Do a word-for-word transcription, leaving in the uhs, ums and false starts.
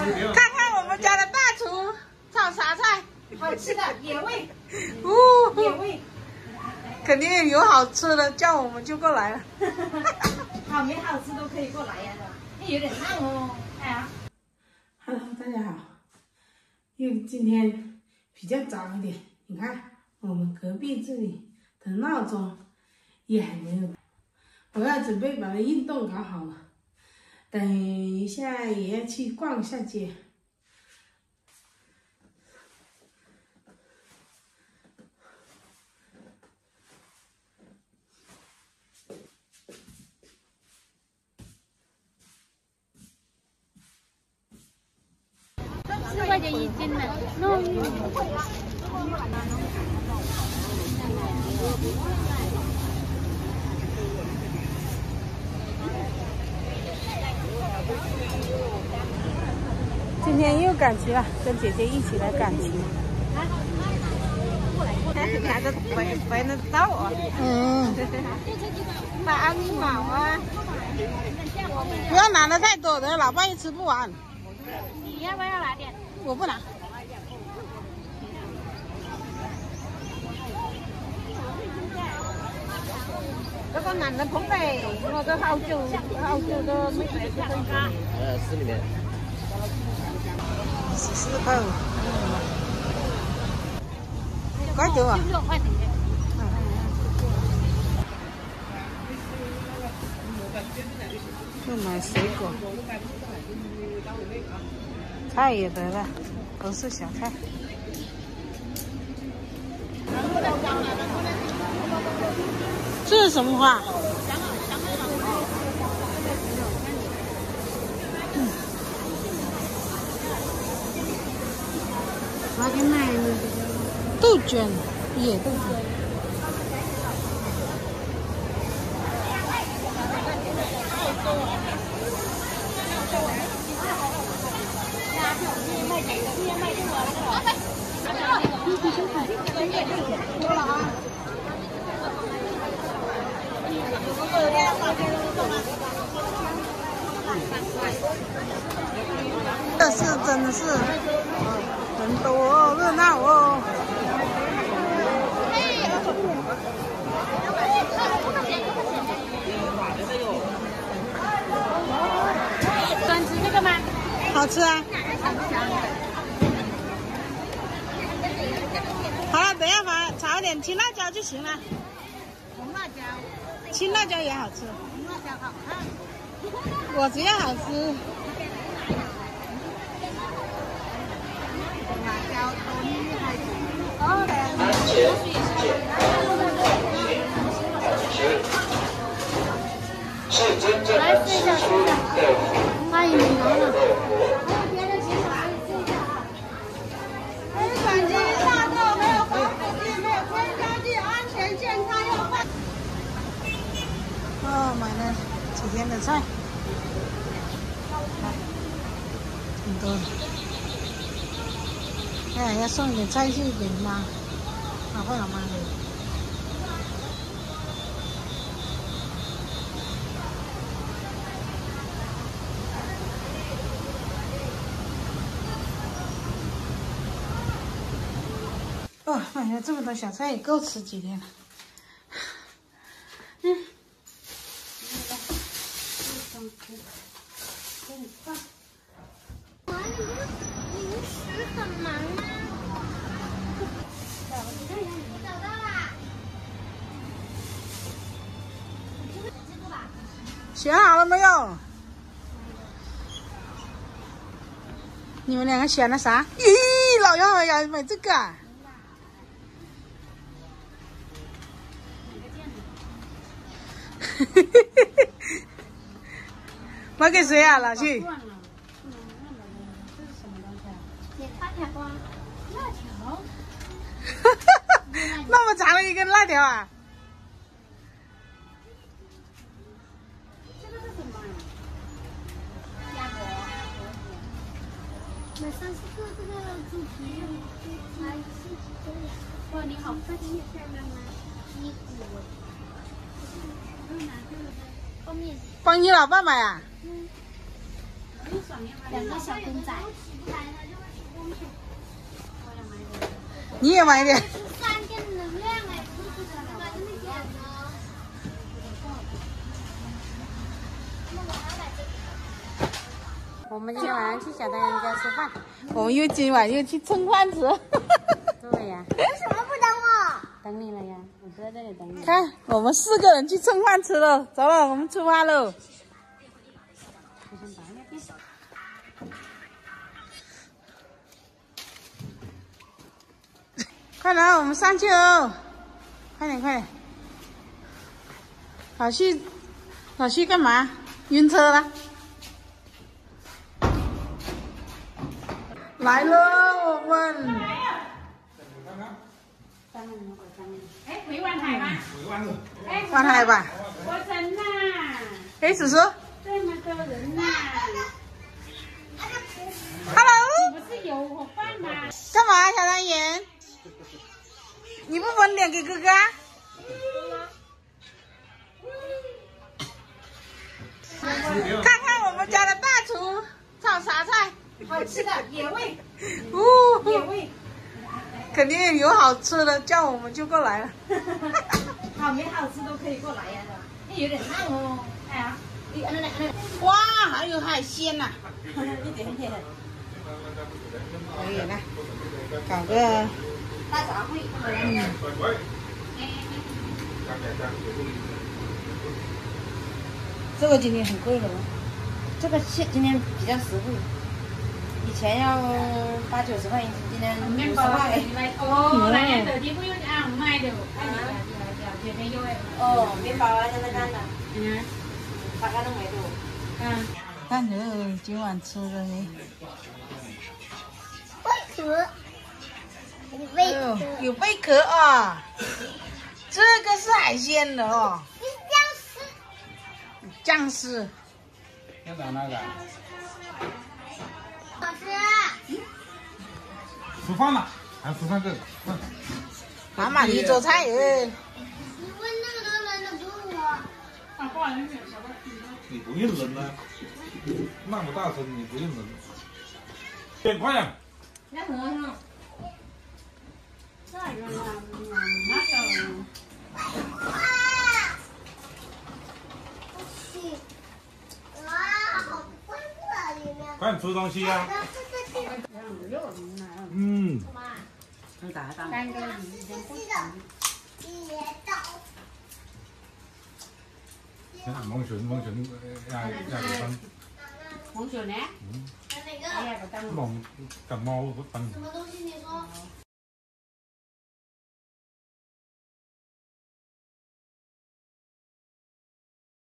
看看我们家的大厨炒啥菜， 好吃的野味， 哦， 野味， 肯定有好吃的，叫我们就过来了。 好没好吃都可以过来呀，有点烫哦。哎呀 ，Hello， 大家好，又今天比较早一点，你看我们隔壁这里的闹钟也还没有，我要准备把运动搞好了，等一下也要去逛一下街。 四块钱一斤呢，糯米。 今天又赶集了，跟姐姐一起来赶集。 两个肥肥的豆啊， 嗯， 买安尼毛啊， 不要拿的太多的，老半夜吃不完。 你要不要拿点？ 我不拿。 这个男的捧呗，我这好久好久都没来过增加。 呃，市里面。 十四块五。快走啊！ 六块钱。 又买水果，菜也得了，都是小菜。这是什么花？嗯， 我给买了杜鹃，野杜鹃。这是真的是人多热闹哦。 喜欢吃这个吗？ 好吃啊！好了，等一下把炒点青辣椒就行了。 红辣椒， 青辣椒也好吃， 红辣椒好看。 我只要好吃。 辣椒多厉害！ 安全、健康、平安、是真正的吃出的福。 欢迎你来了。 没转基因大豆，没有防腐剂，没有添加剂，安全健康又快。 哦，买了几天的菜，挺多的。哎，要送点菜去给妈，老爸老妈的。哦，买了这么多小菜，也够吃几天了。嗯。 零食很忙吗？找到啦！ 选好了没有？你们两个选了啥？咦，老杨好呀，买这个啊？买给谁啊，老七？ 辣条啊，辣条。 那么长的一根辣条啊！ 这个是什么呀？鸭脖。买三四个这个猪皮，来四个。哇，你好快的也漂亮啊！鸡骨。嗯，拿这个方面。 帮你老爸买啊？ 嗯。 两个小公仔。 你也买一点。 三电能量哎， 我们今天晚上去小太阳家吃饭。 我们又今晚又去蹭饭吃。 对呀。 为什么不等我？ 等你了呀，我在这里等你。 看，我们四个人去蹭饭吃了，走了，我们出发喽。快来，我们上去哦！快点，快点！老旭，老旭干嘛？晕车了？来了，我们。 哎，回灣係嘛？ 回灣了。 哎， 翻海吧。 我真呐！ 哎，叔叔。 這麼多人呐！ Hello。 你不是有伙伴嗎？ 干嘛，小汤圆？你不分点给哥哥啊？看看我们家的大厨炒啥菜， 好吃的野味， 哦， 野味， 肯定有好吃的，叫我们就过来了。 好没好吃都可以過來呀，是吧？有點燙哦。係啊，你按那按那。 哇，还有海鲜呐、啊！ 一點點。 可以了，搞个。 大杂烩。 嗯。这个今天很贵了吗？ 这个现今天比较实惠，以前要八九十块一斤，今天五十块。 哦，那年手机不用啊，唔賣的，啊，姐姐有誒。 哦，面包啊，现在干的， 嗯， 大概都没有。 嗯。 看着今晚吃的呢。 贝壳，贝壳， 有贝壳啊！这个是海鲜的哦。酱丝。 那咋那个？ 老师。 吃饭了，还吃饭这个。 妈妈，你做菜呃。 你问那么多人都不问我。 啊，不好意思，小哥。 你不用扔呢，那么大声你不用扔。变快呀！ 那和尚。再扔了，那个。 哇，好宽啊，里面。 快点吃东西呀！嗯。 能打打。 三个鱼， 是的，别倒。 蒙船蒙船廿廿幾分。 蒙船呢？ 嗯。 哪個？ 蒙近貓嗰分。 什麼東西？你說。